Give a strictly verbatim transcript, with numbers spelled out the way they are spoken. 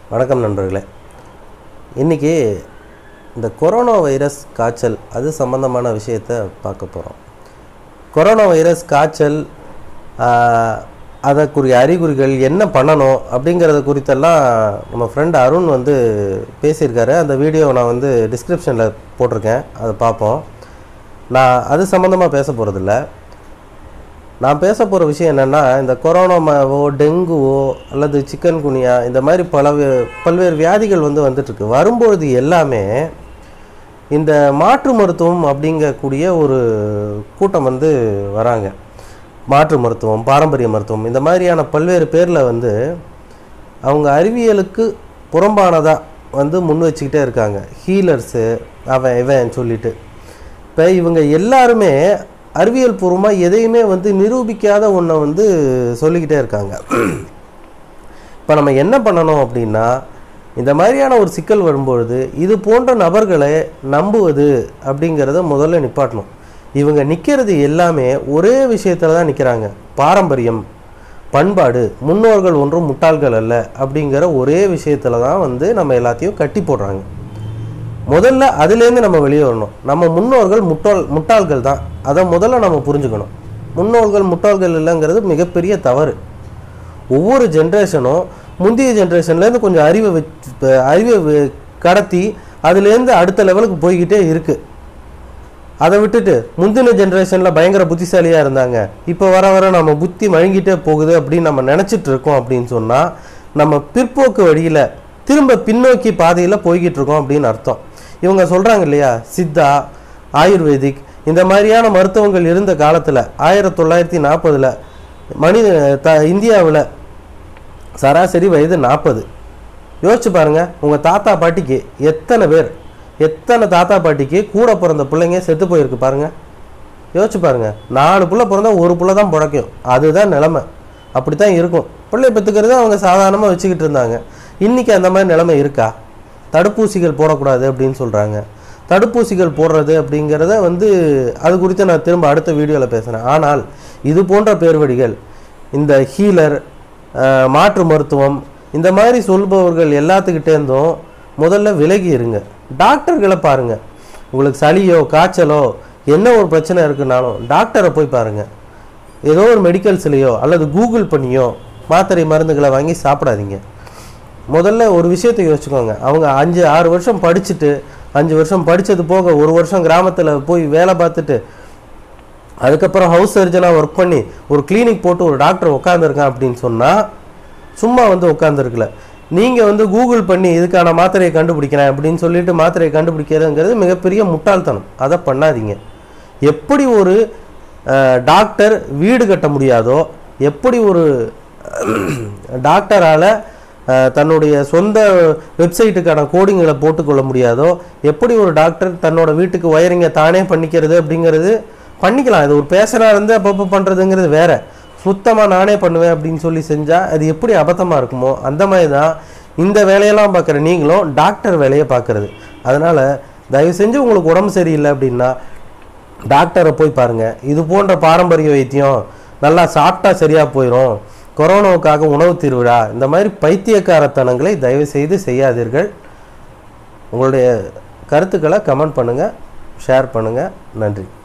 வணக்கம் நண்பர்களே. இன்றைக்கி இந்த கொரோனா வைரஸ் காய்ச்சல் அது சம்பந்தமான விஷயத்தை பார்க்க போகிறோம். கொரோனா வைரஸ் காய்ச்சல் அதற்குரிய அறிகுறிகள் என்ன பண்ணணும் அப்படிங்கிறத குறித்தெல்லாம் நம்ம ஃப்ரெண்ட் அருண் வந்து பேசியிருக்காரு. அந்த வீடியோவை நான் வந்து டிஸ்கிரிப்ஷனில் போட்டிருக்கேன், அதை பார்ப்போம். நான் அது சம்மந்தமாக பேச போகிறதில்ல. நான் பேச போகிற விஷயம் என்னென்னா, இந்த கொரோனாவோ டெங்குவோ அல்லது சிக்கன் குனியா இந்த மாதிரி பல பல்வேறு வியாதிகள் வந்து வந்துட்டுருக்கு. வரும்பொழுது எல்லாமே இந்த மாற்று மருத்துவம் அப்படிங்கக்கூடிய ஒரு கூட்டம் வந்து வராங்க. மாற்று மருத்துவம், பாரம்பரிய மருத்துவம், இந்த மாதிரியான பல்வேறு பேரில் வந்து அவங்க அறிவியலுக்கு புறம்பானதாக வந்து முன் வச்சுக்கிட்டே இருக்காங்க. ஹீலர்ஸு அவன் இவன் சொல்லிட்டு. இப்போ இவங்க எல்லாருமே அறிவியல் பூர்வமாக எதையுமே வந்து நிரூபிக்காத ஒன்றை வந்து சொல்லிக்கிட்டே இருக்காங்க. இப்போ நம்ம என்ன பண்ணணும் அப்படின்னா, இந்த மாதிரியான ஒரு சிக்கல் வரும்பொழுது இது போன்ற நபர்களை நம்புவது அப்படிங்கிறத முதல்ல நிப்பாட்டணும். இவங்க நிற்கிறது எல்லாமே ஒரே விஷயத்தில் தான் நிற்கிறாங்க. பாரம்பரியம், பண்பாடு, முன்னோர்கள் ஒன்றும் முட்டாள்கள் அல்ல அப்படிங்கிற ஒரே விஷயத்தில் தான் வந்து நம்ம எல்லாத்தையும் கட்டி போடுறாங்க. முதல்ல அதுலேருந்து நம்ம வெளியே வரணும். நம்ம முன்னோர்கள் முட்டாள் முட்டாள்கள் தான், அதை முதல்ல நம்ம புரிஞ்சுக்கணும். முன்னோர்கள் முட்டாள்கள் இல்லைங்கிறது மிகப்பெரிய தவறு. ஒவ்வொரு ஜென்ரேஷனும் முந்தைய ஜென்ரேஷன்லேருந்து கொஞ்சம் அறிவை வச்சு அறிவை கடத்தி அதுலேருந்து அடுத்த லெவலுக்கு போய்கிட்டே இருக்குது. அதை விட்டுட்டு முந்தின ஜென்ரேஷனில் பயங்கர புத்திசாலியாக இருந்தாங்க, இப்போ வர வர நம்ம புத்தி மழுங்கிட்டே போகுது அப்படின்னு நம்ம நினச்சிட்டு இருக்கோம் அப்படின்னு சொன்னால் நம்ம பிற்போக்கு வழியில் திரும்ப பின்னோக்கி பாதையில் போய்கிட்டு இருக்கோம் அப்படின்னு அர்த்தம். இவங்க சொல்கிறாங்க இல்லையா, சித்தா, ஆயுர்வேதிக் இந்த மாதிரியான மருத்துவங்கள் இருந்த காலத்தில் ஆயிரத்தி தொள்ளாயிரத்தி நாற்பதில் மனித த இந்தியாவில் சராசரி வயது நாற்பது. யோசிச்சு பாருங்கள், உங்கள் தாத்தா பாட்டிக்கு எத்தனை பேர் எத்தனை தாத்தா பாட்டிக்கு கூட பிறந்த பிள்ளைங்க செத்து போயிருக்கு பாருங்கள். யோசிச்சு பாருங்கள், நாலு பிள்ளை பிறந்தா ஒரு பிள்ளை தான் பிழைக்கும். அதுதான் நிலைமை. அப்படி தான் இருக்கும். பிள்ளை பெற்றுக்கிறது அவங்க சாதாரணமாக வச்சுக்கிட்டு இருந்தாங்க. இன்றைக்கி அந்த மாதிரி நிலைமை இருக்கா? தடுப்பூசிகள் போடக்கூடாது அப்படின்னு சொல்கிறாங்க. தடுப்பூசிகள் போடுறது அப்படிங்கிறத வந்து அது குறித்து நான் திரும்ப அடுத்த வீடியோவில் பேசுகிறேன். ஆனால் இது போன்ற பேர்வழிகள், இந்த ஹீலர், மாற்று மருத்துவம் இந்த மாதிரி சொல்பவர்கள் எல்லாத்துக்கிட்டேருந்தும் முதல்ல விலகி இருங்க. டாக்டர்களை பாருங்கள். உங்களுக்கு சளியோ காய்ச்சலோ என்ன ஒரு பிரச்சனை இருக்குன்னாலும் டாக்டரை போய் பாருங்கள். ஏதோ ஒரு மெடிக்கல்ஸ்லையோ அல்லது கூகுள் பண்ணியோ மாத்திரை மருந்துகளை வாங்கி சாப்பிடாதீங்க. முதல்ல ஒரு விஷயத்தை யோசிச்சுக்கோங்க. அவங்க அஞ்சு ஆறு வருஷம் படிச்சுட்டு அஞ்சு வருஷம் படித்தது போக ஒரு வருஷம் கிராமத்தில் போய் வேலை பார்த்துட்டு அதுக்கப்புறம் ஹவுஸ் சர்ஜனாக ஒர்க் பண்ணி ஒரு கிளினிக் போட்டு ஒரு டாக்டர் உட்காந்துருக்கான் அப்படின்னு சொன்னால் சும்மா வந்து உட்காந்துருக்கல. நீங்கள் வந்து கூகுள் பண்ணி இதுக்கான மாத்திரையை கண்டுபிடிக்கிறேன் அப்படின்னு சொல்லிட்டு மாத்திரையை கண்டுபிடிக்கிறதுங்கிறது மிகப்பெரிய முட்டாள்தனம். அதை பண்ணாதீங்க. எப்படி ஒரு டாக்டர் வீடு கட்ட முடியாதோ, எப்படி ஒரு டாக்டரால் தன்னுடைய சொந்த வெப்சைட்டுக்கான கோடிங்களை போட்டுக்கொள்ள முடியாதோ, எப்படி ஒரு டாக்டர் தன்னோட வீட்டுக்கு ஒயரிங்கை தானே பண்ணிக்கிறது அப்படிங்கிறது பண்ணிக்கலாம். இது ஒரு பேஷனாக இருந்து அப்பப்போ பண்ணுறதுங்கிறது வேறு. சுத்தமாக நானே பண்ணுவேன் அப்படின்னு சொல்லி செஞ்சால் அது எப்படி அபத்தமாக இருக்குமோ அந்த மாதிரி தான் இந்த வேலையெல்லாம் பார்க்குற நீங்களும் டாக்டர் வேலையை பார்க்குறது. அதனால் தயவு செஞ்சு உங்களுக்கு உடம்பு சரியில்லை அப்படின்னா டாக்டரை போய் பாருங்கள். இது போன்ற பாரம்பரிய வைத்தியம் நல்லா சாப்பிட்டா சரியாக போயிடும், கொரோனாவுக்காக உணவு திருவிழா, இந்த மாதிரி பைத்தியக்காரத்தனங்களை தயவு செய்து செய்யாதீர்கள். உங்களுடைய கருத்துக்களை கமெண்ட் பண்ணுங்கள், ஷேர் பண்ணுங்கள். நன்றி.